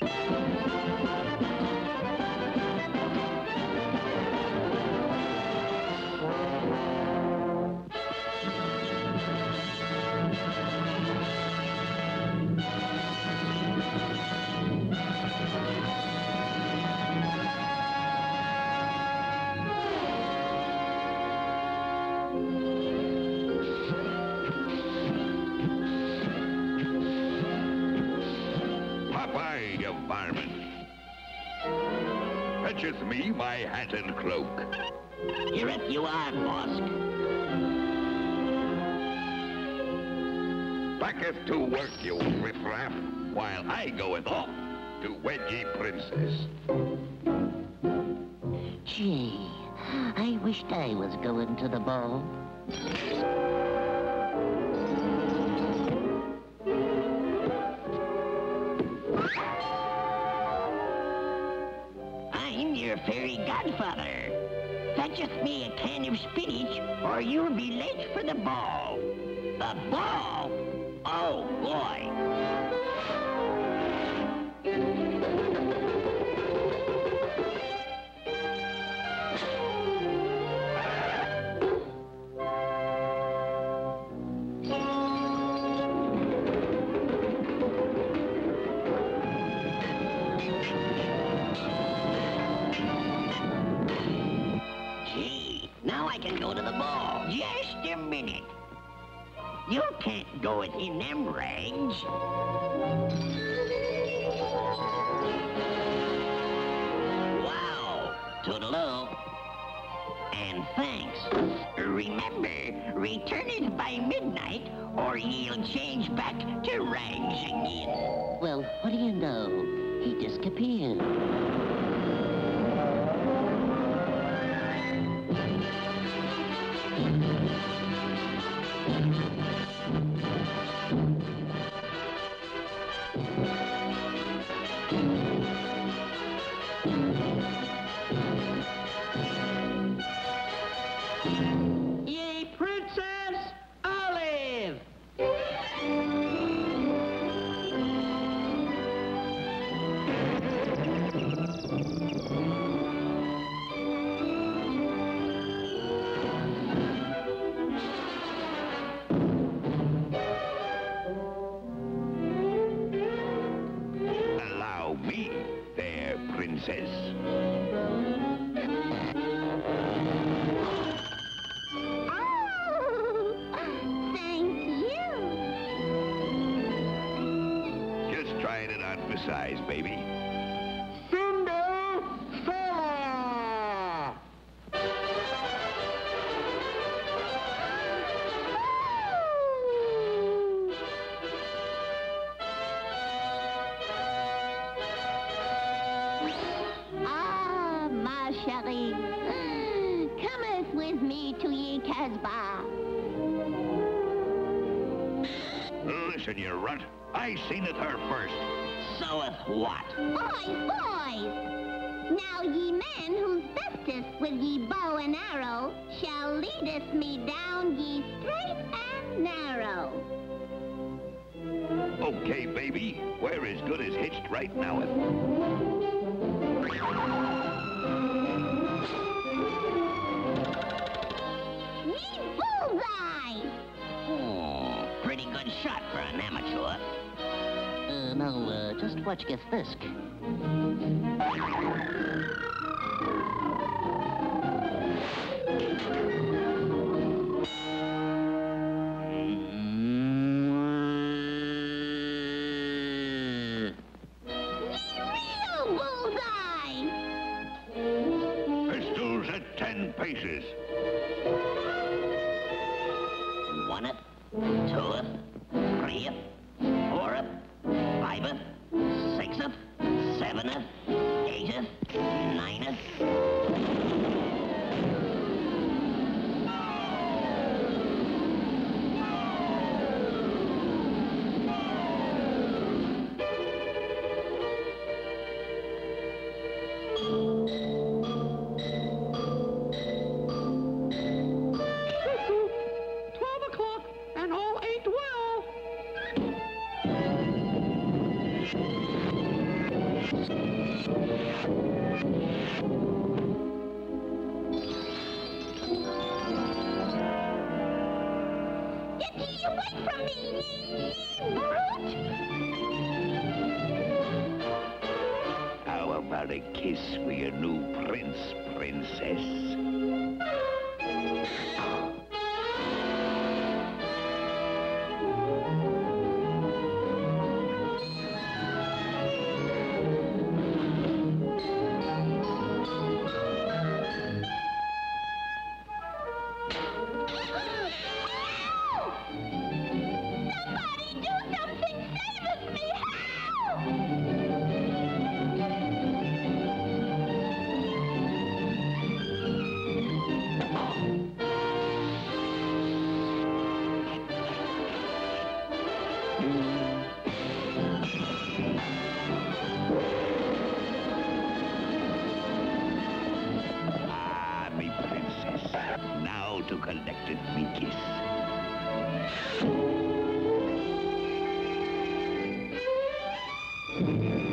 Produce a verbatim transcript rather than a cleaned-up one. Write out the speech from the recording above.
Popeye, you varmint. Fetcheth me my hat and cloak. Here it you are, Bosk. Backeth to work, you riffraff, while I goeth off to wed ye princess. Gee, I wished I was going to the ball. I'm your fairy godfather. Fetcheth me a can of spinach, or you'll be late for the ball. The ball? Oh, boy. Gee, now I can go to the ball. Just a minute. You can't go it in them rags. Wow, toodaloo. And thanks. Remember, return it by midnight, or you'll change back to rags again. Well, what do you know? He disappeared. Yay, Princess Olive! Allow me, there, princess. Trying it on for size, baby. Cinderella! Ah, ma chérie, cometh with me to ye Casbah. Listen, you runt. I seen it her first. Soeth what? Boys, boys! Now ye men who's bestest with ye bow and arrow shall leadeth me down ye straight and narrow. Okay, baby. We're as good as hitched right now. Me bullseye! Oh, pretty good shot for an amateur. Uh, no, uh, just watch get fisk. Real bullseye! Pistols at ten paces. One-eth, two-eth, three-eth, four-eth, five-eth, six-eth, seven-eth, eight-eth, nine-eth. Twelve o'clock, and all ain't well. Get ye away from me, ye brute! How about a kiss for your new prince, princess? Somebody do something! Save us, me! Help! Ah, me princess. Now to collect it, me kiss. Thank you.